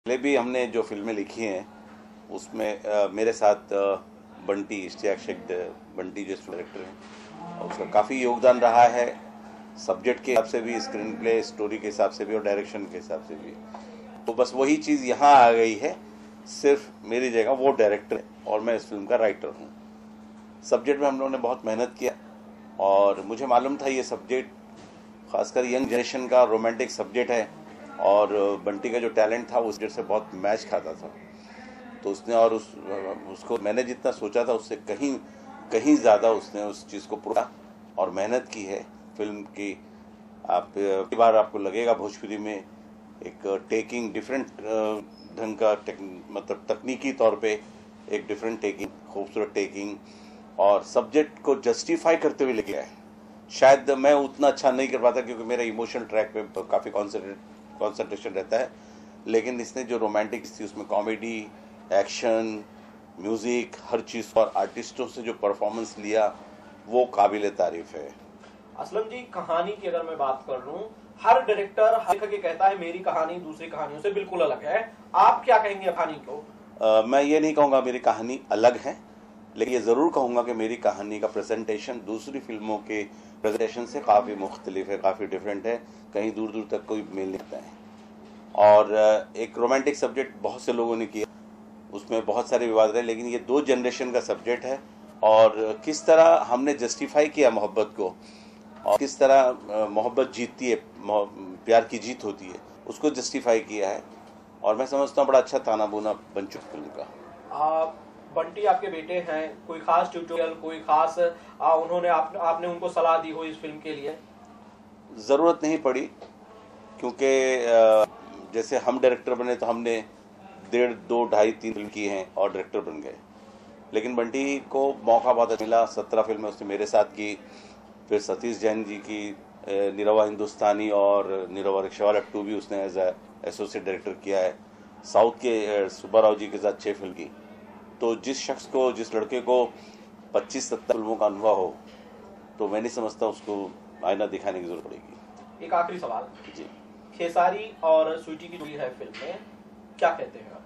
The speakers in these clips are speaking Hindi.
पहले भी हमने जो फिल्में लिखी हैं उसमें मेरे साथ बंटी इश्तियाक शेख बंटी जो डायरेक्टर हैं और उसका काफ़ी योगदान रहा है, सब्जेक्ट के हिसाब से भी, स्क्रीन प्ले स्टोरी के हिसाब से भी और डायरेक्शन के हिसाब से भी। तो बस वही चीज़ यहाँ आ गई है, सिर्फ मेरी जगह वो डायरेक्टर है और मैं इस फिल्म का राइटर हूँ। सब्जेक्ट में हम लोगों ने बहुत मेहनत किया और मुझे मालूम था ये सब्जेक्ट खासकर यंग जनरेशन का रोमांटिक सब्जेक्ट है और बंटी का जो टैलेंट था उस सब्जेक्ट से बहुत मैच खाता था। तो उसने और उसको मैंने जितना सोचा था उससे कहीं ज़्यादा उसने उस चीज़ को पूरा और मेहनत की है फिल्म की। आप कई बार आपको लगेगा भोजपुरी में एक टेकिंग डिफरेंट ढंग का मतलब तकनीकी तौर पे एक डिफरेंट टेकिंग, खूबसूरत टेकिंग और सब्जेक्ट को जस्टिफाई करते हुए लेके आए। शायद मैं उतना अच्छा नहीं कर पाता क्योंकि मेरा इमोशनल ट्रैक पे काफ़ी कॉन्सेंट्रेशन रहता है, लेकिन इसने जो रोमांटिक थी उसमें कॉमेडी, एक्शन, म्यूज़िक, हर चीज़ और आर्टिस्टों से जो परफॉर्मेंस लिया वो काबिल तारीफ है। असलम जी, कहानी की अगर मैं बात कर लूं, हर डायरेक्टर हर लेखक ये कहता है मेरी कहानी दूसरी कहानियों से बिल्कुल अलग है। आप क्या कहेंगे कहानी को? मैं ये नहीं कहूँगा मेरी कहानी अलग है, लेकिन ये ज़रूर कहूँगा कि मेरी कहानी का प्रेजेंटेशन दूसरी फिल्मों के प्रेजेंटेशन से काफ़ी मुख्तलिफ है, काफ़ी डिफरेंट है, कहीं दूर दूर तक कोई मेल नहीं करता है। और एक रोमांटिक सब्जेक्ट बहुत से लोगों ने किया, उसमें बहुत सारे विवाद रहे, लेकिन ये 2 जनरेशन का सब्जेक्ट है और किस तरह हमने जस्टिफाई किया मोहब्बत को और किस तरह मोहब्बत जीतती है, प्यार की जीत होती है, उसको जस्टिफाई किया है और मैं समझता हूँ बड़ा अच्छा ताना बुना बन चुका फिल्म का। बंटी आपके बेटे हैं, कोई खास ट्यूटोरियल, कोई खास उन्होंने आपने उनको सलाह दी हो इस फिल्म के लिए? ज़रूरत नहीं पड़ी क्योंकि जैसे हम डायरेक्टर बने तो हमने 1.5, 2, 2.5, 3 फिल्म की हैं और डायरेक्टर बन गए, लेकिन बंटी को मौका बहुत अच्छा मिला। 17 फिल्में उसने मेरे साथ की, फिर सतीश जैन जी की निरवा हिंदुस्तानी और निरवा रिक्शावाला 2 भी उसने एज एसोसिएट डायरेक्टर किया है। साउथ के सुब्बाराव जी के साथ 6 फिल्म की। तो जिस शख्स को, जिस लड़के को 25-70 फिल्मों का अनुभव हो तो मैं नहीं समझता उसको आईना दिखाने की जरूरत पड़ेगी। एक आखिरी सवाल जी, खेसारी और स्वीटी की जोड़ी है फिल्म में, क्या कहते हैं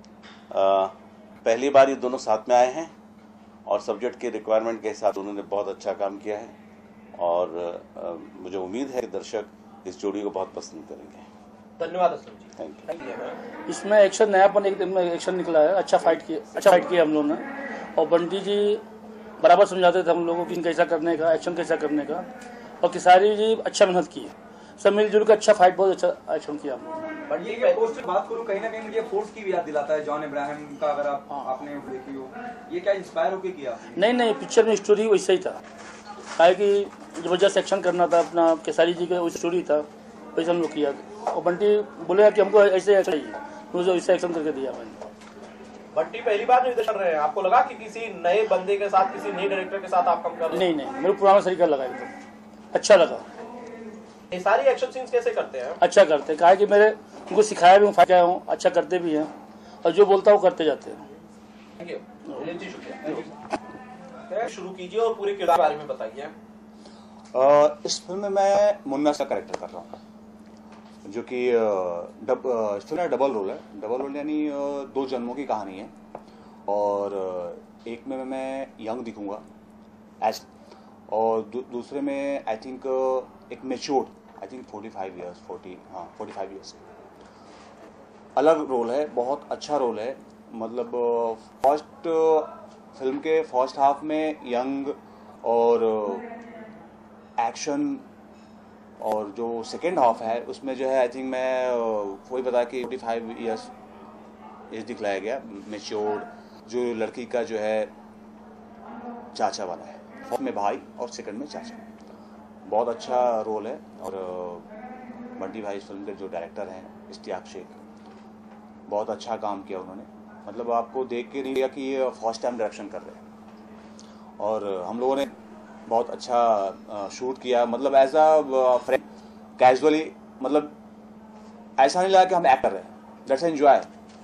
आप? पहली बार ये दोनों साथ में आए हैं और सब्जेक्ट के रिक्वायरमेंट के हिसाब से उन्होंने बहुत अच्छा काम किया है और मुझे उम्मीद है कि दर्शक इस जोड़ी को बहुत पसंद करेंगे। धन्यवाद असलम जी। Thank you. इसमें एक्शन नयापन एकदम एक्शन निकला है, अच्छा फाइट किया हम लोगों ने और बंटी जी बराबर समझाते थे हम लोगों को कैसा करने का, एक्शन कैसा करने का, और खेसारी जी अच्छा मेहनत की, सब मिलजुल कर अच्छा फाइट, बहुत अच्छा एक्शन किया हम लोगों ने। बट ये फोर्स की बात करूं, कहीं ना कहीं मुझे फोर्स की भी याद दिलाता है जॉन अब्राहम का, अगर आपने देखी हो। ये क्या इंस्पायर होके किया? नहीं, पिक्चर में स्टोरी वैसा ही था, काहे कि जबरदस्त एक्शन करना था अपना, खेसारी जी का स्टोरी था, वैसे हम लोग किया और बंटी बोले कि हमको ऐसे एक्शन चाहिए, मुझे वैसे एक्शन करके दिया मैंने। बंटी पहली बार निर्देशन कर रहे हैं, आपको लगा कि किसी नए बंदे के साथ, किसी नए डायरेक्टर के साथ आप काम कर रहे हैं? नहीं, मेरे पुराना तरीका लगा, एकदम अच्छा लगा। ये सारी एक्शन सीन्स कैसे करते हैं? अच्छा करते हैं, कहा कि मेरे उनको सिखाया भी हूँ, फायदा हूँ, अच्छा करते भी हैं और जो बोलता हूँ करते जाते हैं। थैंक यू जी, शुक्रिया। शुरू कीजिए और पूरे किरदार के बारे में बताइए। इस फिल्म में मैं मुन्ना का कैरेक्टर कर रहा हूँ, जो कि इस फिल्म में डबल रोल है। डबल रोल यानी 2 जन्मों की कहानी है और एक में मैं यंग दिखूंगा एज और दूसरे में आई थिंक एक मेच्योर्ड, आई थिंक 45 ईयर्स। अलग रोल है, बहुत अच्छा रोल है। मतलब फिल्म के फर्स्ट हाफ में यंग और एक्शन और जो सेकेंड हाफ है उसमें जो है आई थिंक मैं वही बता कि 45 ईयर्स एज दिखलाया गया, मेच्योर्ड, जो लड़की का जो है चाचा वाला है, फर्स्ट में भाई और सेकंड में चाचा। बहुत अच्छा रोल है और बंटी भाई इस फिल्म के जो डायरेक्टर हैं इश्तियाक शेख, बहुत अच्छा काम किया उन्होंने। मतलब आपको देख के नहीं लगा कि ये फर्स्ट टाइम डायरेक्शन कर रहे हैं और हम लोगों ने बहुत अच्छा शूट किया, मतलब एज अ फ्रेंड कैजुअली, मतलब ऐसा नहीं लगा कि हम एक्ट कर रहे हैं, लेट्स एंजॉय।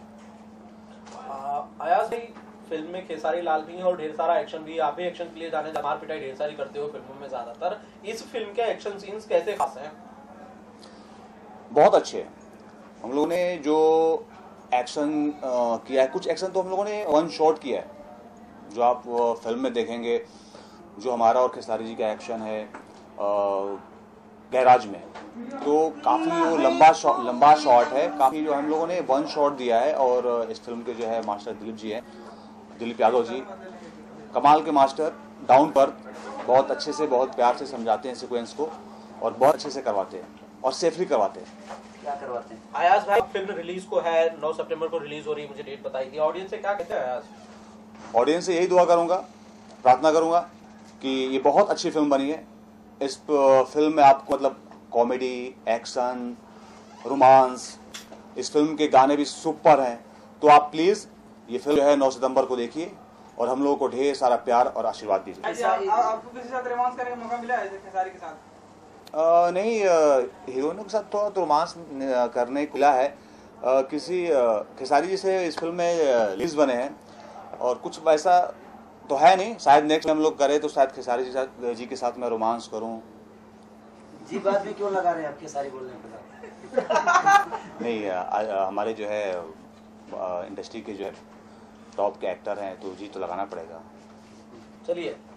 अयाज भाई, फिल्म में खेसारी लाल भी है और ढेर सारा एक्शन भी, आप भी एक्शन के लिए जाने, मार पिटाई ढेर सारी करते हो फिल्मों में ज्यादातर, इस फिल्म के एक्शन सीन्स कैसे खास हैं? बहुत अच्छे हैं। हम लोगों ने जो एक्शन किया है, कुछ एक्शन तो हम लोगों ने वन शॉट किया है, जो आप फिल्म में देखेंगे। जो हमारा और खेसारी जी का एक्शन है गैराज में, तो काफ़ी वो लंबा शॉट है, काफ़ी जो हम लोगों ने वन शॉट दिया है। और इस फिल्म के जो है मास्टर दिलीप जी हैं, दिलीप यादव जी, कमाल के मास्टर, डाउन पर बहुत अच्छे से, बहुत प्यार से समझाते हैं सीक्वेंस को और बहुत अच्छे से करवाते हैं और सेफली करवाते हैं। क्या करवाते हैं? अयाज भाई, फिल्म रिलीज को है 9 सितंबर को रिलीज हो रही है, मुझे डेट बताई थी। ऑडियंस से क्या कहते हैं अयाज? ऑडियंस से यही दुआ करूंगा, प्रार्थना करूंगा कि ये बहुत अच्छी फिल्म बनी है। इस फिल्म में आपको मतलब कॉमेडी, एक्शन, रोमांस, इस फिल्म के गाने भी सुपर हैं। तो आप प्लीज ये फिल्म जो है 9 सितंबर को देखिए और हम लोगों को ढेर सारा प्यार और आशीर्वाद दीजिए। आपको किसी के साथ रोमांस करने का मौका मिला है खेसारी के साथ? नहीं, हीरोइनों के साथ थोड़ा तो रोमांस करने को मिला है। किसी खेसारी जी से इस फिल्म में रिलीज बने हैं और कुछ वैसा तो है नहीं। शायद नेक्स्ट हम लोग करें तो शायद खेसारी जी के साथ मैं रोमांस करूं। जी बात में क्यों लगा रहे हैं आपके सारी बोलने के बाद? नहीं, हमारे जो है इंडस्ट्री के जो है टॉप के एक्टर हैं, तो जी तो लगाना पड़ेगा। चलिए।